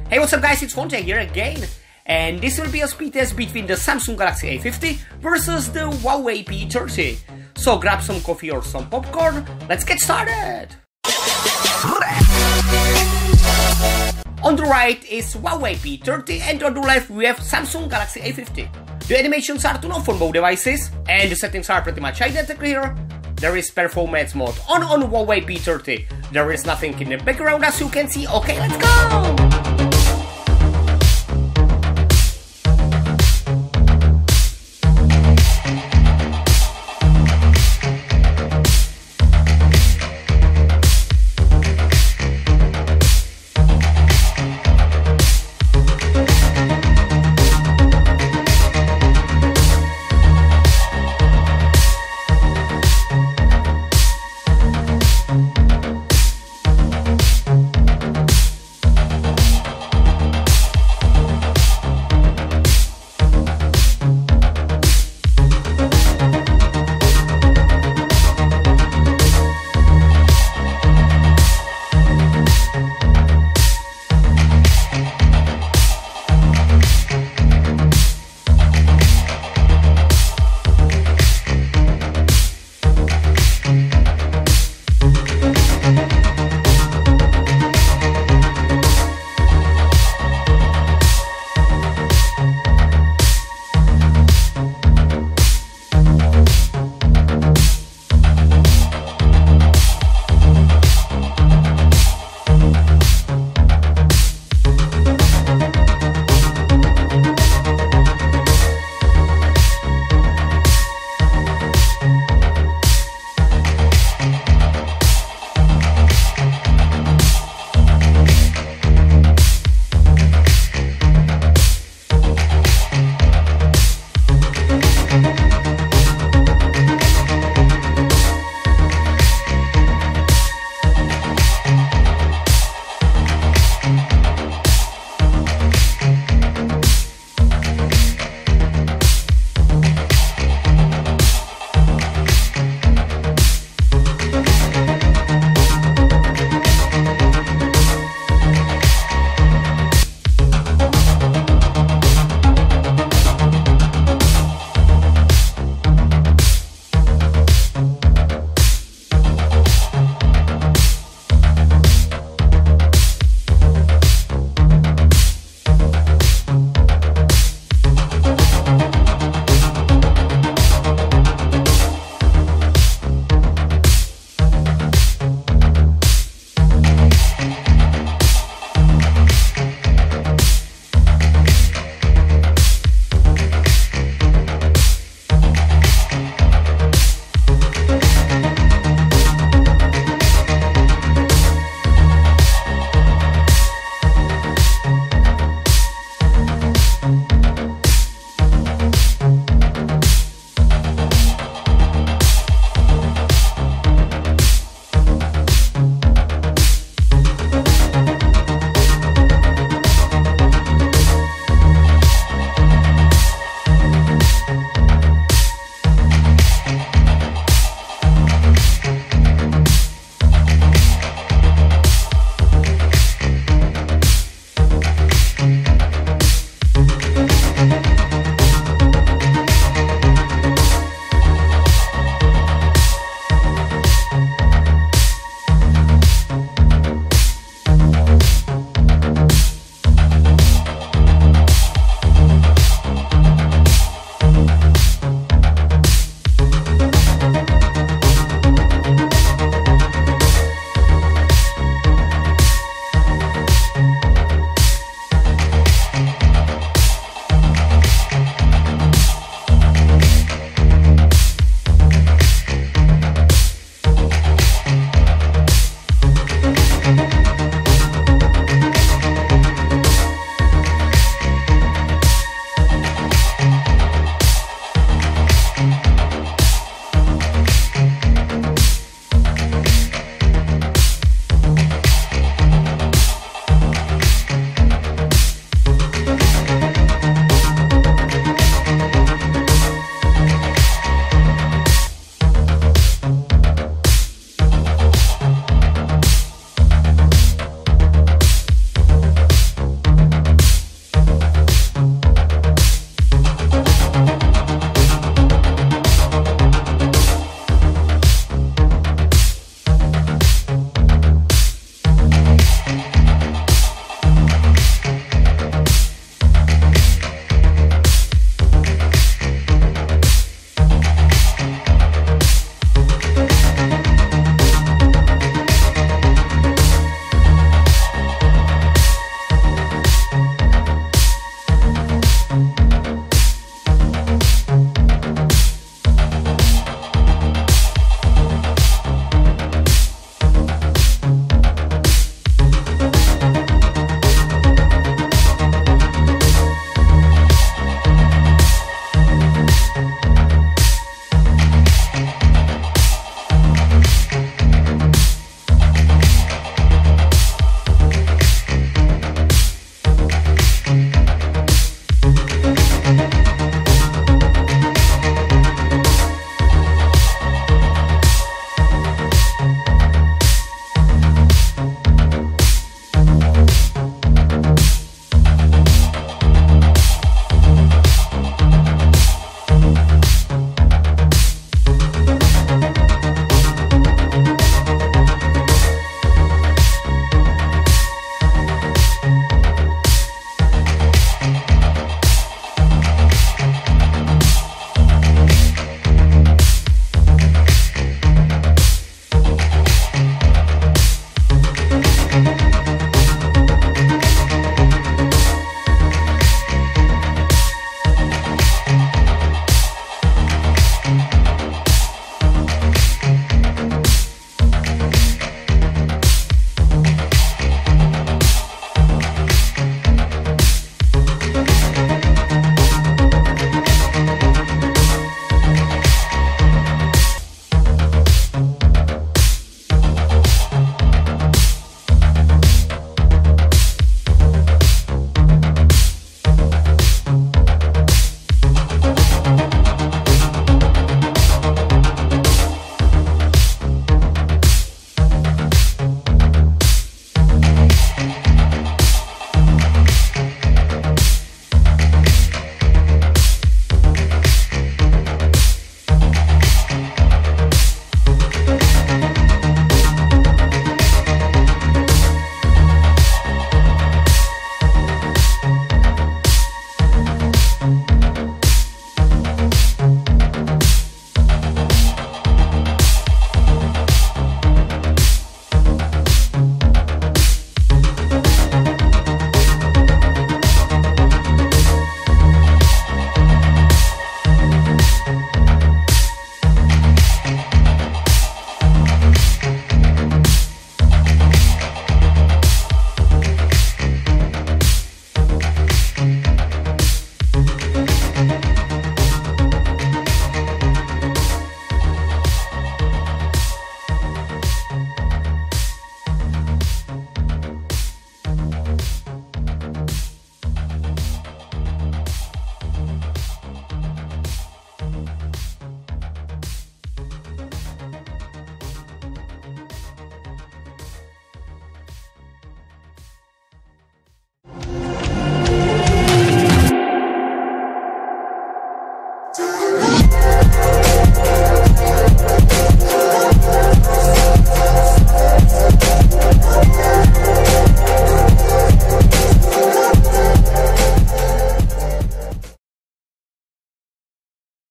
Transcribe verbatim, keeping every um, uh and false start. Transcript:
Hey, what's up guys, it's Fonte here again, and this will be a speed test between the Samsung Galaxy A fifty versus the Huawei P thirty. So grab some coffee or some popcorn, let's get started! On the right is Huawei P thirty and on the left we have Samsung Galaxy A fifty. The animations are to know for both devices and the settings are pretty much identical here. There is performance mode on on Huawei P thirty. There is nothing in the background as you can see. Okay, let's go!